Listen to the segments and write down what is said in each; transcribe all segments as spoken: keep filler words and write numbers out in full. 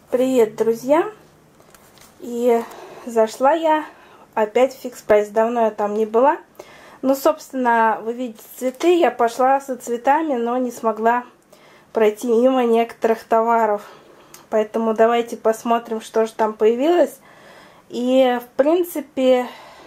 Привет, друзья! И зашла я опять в Fix Price. Давно я там не была. Ну, собственно, вы видите цветы. Я пошла со цветами, но не смогла пройти мимо некоторых товаров. Поэтому давайте посмотрим, что же там появилось. И, в принципе,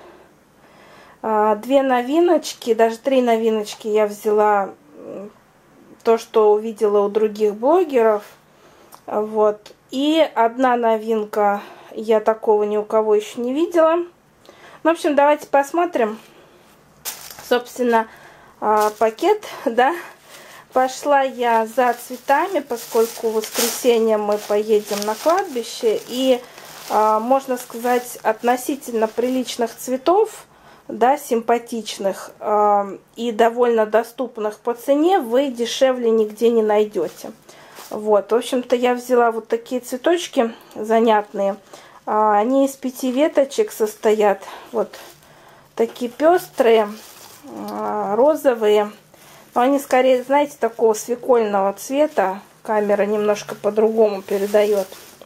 две новиночки, даже три новиночки я взяла. То, что увидела у других блогеров. Вот. И одна новинка, я такого ни у кого еще не видела. Ну, в общем, давайте посмотрим. Собственно, пакет, да. Пошла я за цветами, поскольку в воскресенье мы поедем на кладбище. И, можно сказать, относительно приличных цветов, да, симпатичных и довольно доступных по цене, вы дешевле нигде не найдете. Вот, в общем-то, я взяла вот такие цветочки занятные. Они из пяти веточек состоят. Вот такие пестрые, розовые. Но они скорее, знаете, такого свекольного цвета. Камера немножко по-другому передает.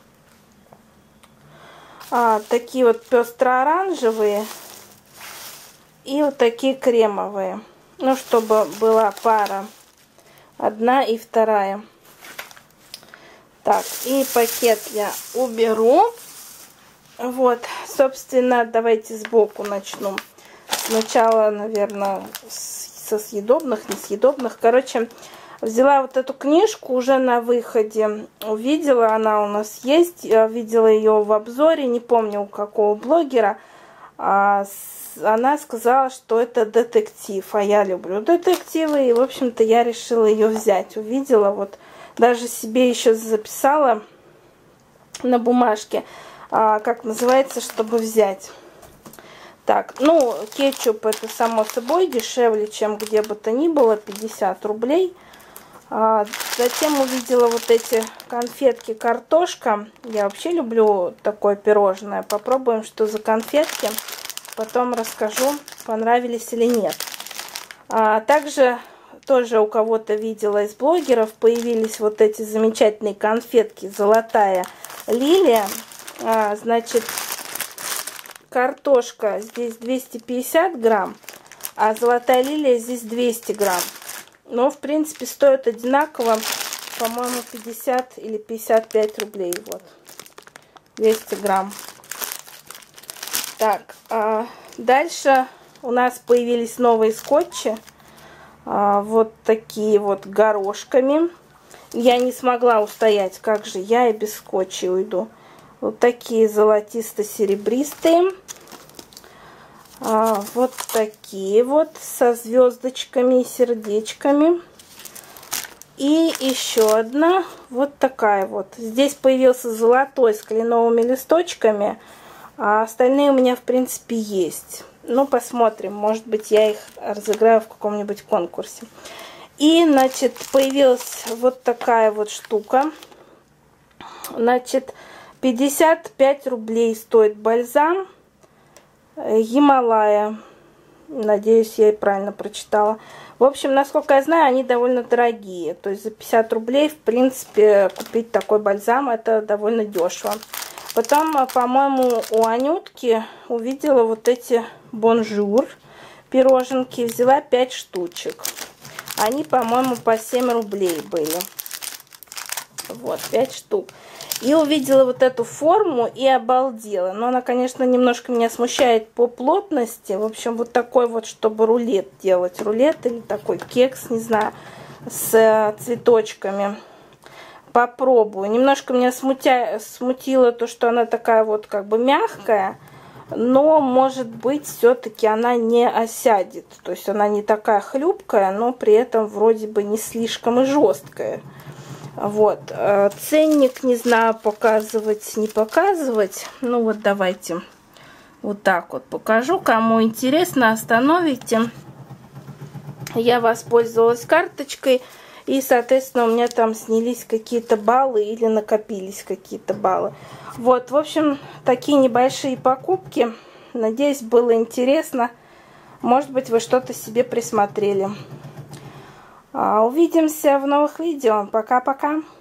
А, такие вот пестро-оранжевые. И вот такие кремовые. Ну, чтобы была пара. Одна и вторая. Так, и пакет я уберу. Вот, собственно, давайте сбоку начну. Сначала, наверное, со съедобных, несъедобных. Короче, взяла вот эту книжку уже на выходе. Увидела, она у нас есть. Я видела ее в обзоре, не помню у какого блогера. Она сказала, что это детектив. А я люблю детективы. И, в общем-то, я решила ее взять. Увидела вот. Даже себе еще записала на бумажке, а, как называется, чтобы взять. Так, ну, кетчуп это само собой дешевле, чем где бы то ни было, пятьдесят рублей. А, затем увидела вот эти конфетки картошка. Я вообще люблю такое пирожное. Попробуем, что за конфетки. Потом расскажу, понравились или нет. А, также... Тоже у кого-то видела из блогеров, появились вот эти замечательные конфетки «Золотая лилия». А, значит, картошка здесь двести пятьдесят грамм, а «Золотая лилия» здесь двести грамм. Но, в принципе, стоят одинаково, по-моему, пятьдесят или пятьдесят пять рублей. Вот, двести грамм. Так, а дальше у нас появились новые скотчи. Вот такие вот горошками. Я не смогла устоять, как же я и без скотча уйду. Вот такие золотисто-серебристые. Вот такие вот со звездочками и сердечками. И еще одна вот такая вот. Здесь появился золотой с кленовыми листочками, а остальные у меня в принципе есть. Ну, посмотрим. Может быть, я их разыграю в каком-нибудь конкурсе. И, значит, появилась вот такая вот штука. Значит, пятьдесят пять рублей стоит бальзам Гималая. Надеюсь, я и правильно прочитала. В общем, насколько я знаю, они довольно дорогие. То есть за пятьдесят рублей, в принципе, купить такой бальзам, это довольно дешево. Потом, по-моему, у Анютки увидела вот эти бонжур пироженки. Взяла пять штучек. Они, по-моему, по семь рублей были. Вот, пять штук. И увидела вот эту форму и обалдела. Но она, конечно, немножко меня смущает по плотности. В общем, вот такой вот, чтобы рулет делать. Рулет или такой кекс, не знаю, с цветочками. Попробую. Немножко меня смутя... смутило то, что она такая вот как бы мягкая, но, может быть, все-таки она не осядет. То есть она не такая хлюпкая, но при этом вроде бы не слишком и жесткая. Вот. Ценник, не знаю, показывать, не показывать. Ну вот давайте вот так вот покажу. Кому интересно, остановите. Я воспользовалась карточкой. И, соответственно, у меня там снялись какие-то баллы или накопились какие-то баллы. Вот, в общем, такие небольшие покупки. Надеюсь, было интересно. Может быть, вы что-то себе присмотрели. Увидимся в новых видео. Пока-пока.